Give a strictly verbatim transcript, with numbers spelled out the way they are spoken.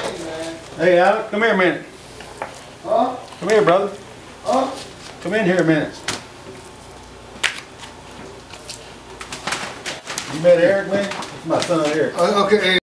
Hey, man. Hey, Alec, come here a minute. Huh? Come here, brother. Huh? Come in here a minute. You met Eric, man? It's my son, Eric. Uh, okay.